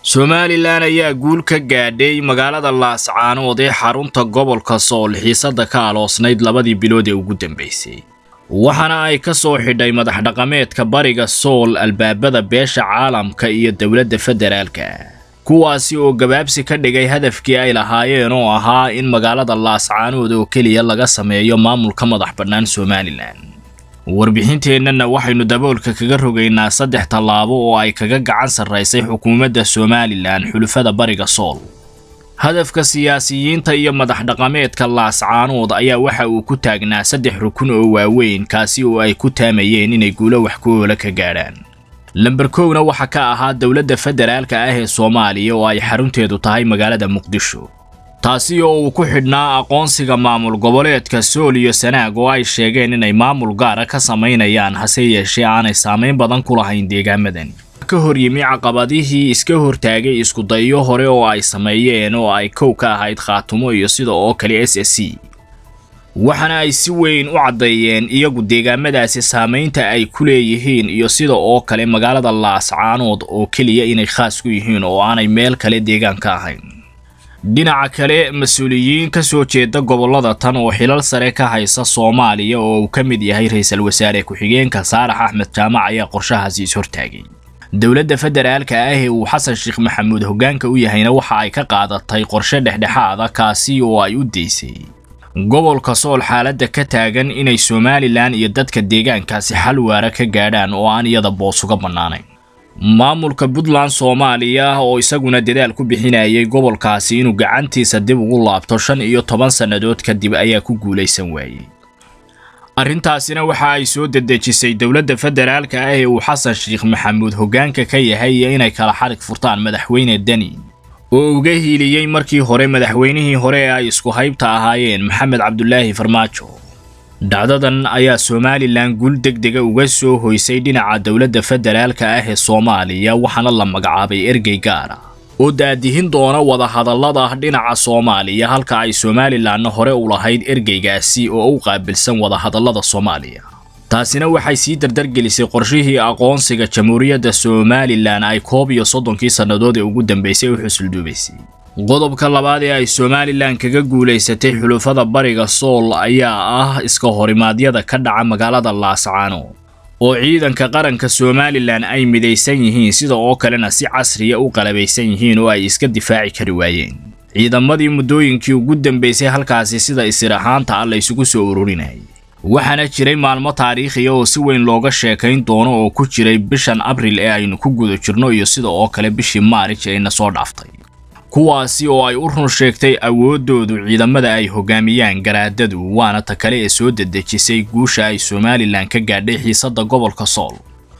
Somaliland ayaa guul ka gaadhay magaalada Laascaanood ee xarunta gobolka Sool xiisada ka aloosnayd labadii bilood ee ugu dambeysay. waxana ay ka soo xidhay madax dhaqameedka bariga Sool albaabada beesha caalamka iyo dawladda federaalka, kuwaasi oo gabaabsi ka dhigay hadafkii ay lahaayeen oo ahaa in magaalada Laascaanood oo kaliya laga sameeyo maamulka madax bannaan Somaliland. warbixinteennana waxaynu daboolka kaga rogaynaa 3 tallaabo oo ay kaga gacan sareysay xukuumadda Somaliland xulufada bariga Sool. hadafka siyaasiyiinta iyo madax dhaqameedka Laascaanood ayaa waxa uu ku taagnaa 3 rukun oo waaweyn kaasi oo ay ku taamayeen inay guulo wax ku oola ka gaaraan. lambar 1 waxa ka ahaa dawladda federaalka ah ee Soomaaliya oo ay xarunteedu tahay magaalada Muqdisho, taasi oo uu ku xidhnaa aqoonsiga maamul goboleedka Sool iyo Sanaag oo ay sheegeen inay maamul gaar ah ka sameynayaan hase yeeshee aanay saameyn badan ku lahayn deegaamadan. ka hor yimi caqabadihii iska hortaagay isku dayo hore oo ay sameeyeen oo ay kow ka ahayd Khaatumo iyo sida oo kale SSC, waxana ay si weyn u cadeeyeen iyagu deegaamadaasi saameynta ay ku leeyihiin iyo sida oo kale magaalada Laascaanood oo kaliya inay khaas ku yihiin oo aanay meel kale deegaan ka ahayn. dhinaca kale mas'uuliyiin ka soo jeeda gobolada tan oo xilal sare ka haysa Soomaaliya oo uu ka mid yahay ra'iisul wasaare ku-xigeenka Saalax Axmed Jaamac ayaa qorshahaasi is hortaagay. dawladda federaalka ah ee uu Xasan Sheekh Maxamuud hoggaanka u yahayna waxa ay ka qaadatay qorshe dhexdhexaad ah kaasi oo ay u deysay gobolka Sool xaaladda ka taagan inay Somaliland iyo dadka deegaankaasi xal waara ka gaadhaan oo aan iyada boos uga bannaanayn. maamulka Puntland Soomaaliya oo isaguna dadaal ku bixinayay gobolkaasi inuu gacantiisa dib ugu laabto 15 sanadood kadib ayaa ku guuleysan waayay. arrintaasina waxa ay soo dedejisay dawladda federaalka ah ee uu Xasan Sheekh Maxamuud hoggaanka ka yahay inay kala xarig furtaan madaxweyne Dani oo uga hiiliyay markii hore madaxweynihii hore ay isku haybta ahaayeen Maxamed Cabdullaahi Farmaajo. dhacdadan ayaa Somaliland guul degdega uga soo hoysay dhinaca dawladda federaalka ah ee Soomaaliya waxana la magacaabay ergey gaar ah oo daadihin doona wada hadallada dhinaca Soomaaliya halka ay Somaliland hore u lahayd ergeygaasi oo u qaabilsan wada hadallada Soomaaliya. taasina waxay sii dardargelisay qorshihii aqoonsiga Jamhuuriyadda Somaliland ay 31 sanadood ee ugu dambeysay u xusulduubaysay. qodobka labaad ee ay Somaliland kaga guuleysatay xulufada bariga Sool ayaa ah iska horimaadyada ka dhaca magaalada Laascaanood oo ciidanka qaranka Somaliland ay midaysan yihiin sida oo kalena si casri ah u qalabaysan yihiin oo ay iska difaaci kari waayeen. ciidamadii muddooyinkii ugu dambeysay halkaasi sida isirahaanta la isugu soo ururinay waxaana jiray maalmo taariikhi ah oo si weyn looga sheekayn doono oo ku jiray bishan Abriil ee aynu ku guda jirno iyo sida oo kale bishii Maarch ee na soo dhaaftay, kuwaasi oo ay u run sheegtay awoodoodu ciidamada ay hogaamiyaan garaadadu waana ta kale ee soo dedejisay guusha ay Somaliland ka gaadhay xiisada gobolka Sool.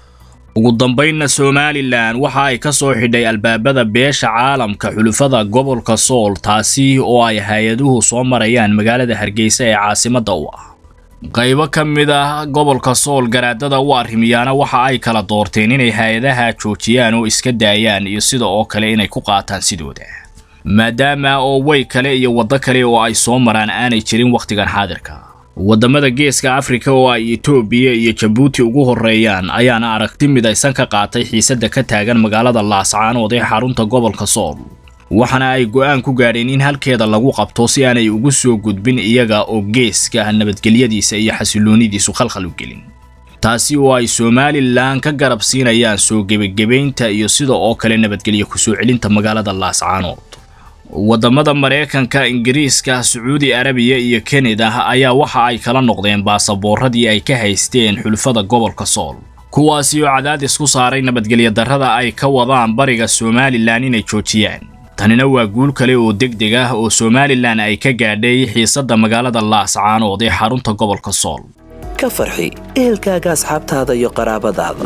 ugu dambeynna Somaliland waxa ay ka soo xidhay albaabada beesha caalamka xulufada gobolka Sool taasi oo ay hay'aduhu soo marayaan magaalada Hargeysa ee caasimadda u ah. qaybo ka mid ah gobolka Sool garaadada u arrimiyana waxa ay kala doorteen inay hay'adaha joojiyaan oo iska daayaan iyo sida oo kale inay ku qaataan sidooda, maadaama oo way kale iyo waddo kale oo ay soo maraan aanay jirin waqtigan xaadirka. wadamada geeska Afrika oo ay Itoobiya iyo Djibouti ugu horeeyaan ayaana aragti midaysan ka qaatay xiisada ka taagan magaalada Laascaanood ee xarunta gobolka Sool, waxana ay go'aan ku gaadheen in halkeeda lagu qabto si aanay ugu soo gudbin iyaga oo geeska nabadgelyadiisa iyo xasiloonidiisu khalkhal u gelin. taasi oo ay Somaliland ka garab siinayaan soo gebagabeynta iyo sida oo kale nabadgelyo ku soo celinta magaalada Laascaanood. wadamada Mareykanka, Ingiriiska, Sacuudi Arabiya iyo Canada ayaa waxa ay kala noqdeen baasaboorradii ay ka haysteen xulufada gobolka Sool, kuwaasi oo cadaadis ku saaray nabadgelyo darrada ay ka wadaan bariga Somaliland inay joojiyaan. tanina waa guul kale oo degdeg ah oo Somaliland ay ka gaadhay xiisada magaalada Laascaanood ee xarunta gobolka Sool. ka farxi ehelkaaga, asxaabtaada iyo qaraabadaada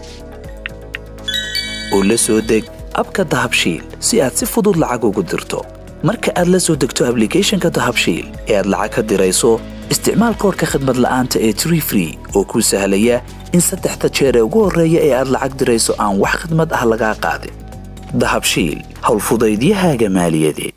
oo la soo deg abka Dahabshiil si aad si fudud lacag ugu dirto. marka aad la soo degto application-ka Dahabshiil ee aad lacag ka dirayso isticmaal koodka khidmad la'aanta ee Tree oo kuu sahlaya in 3 jeer ee ugu horreeya ee aad lacag dirayso aan wax khidmad ah laga qaadin. Dahabshiil hawl fudaydiyahaaga maaliyadeed.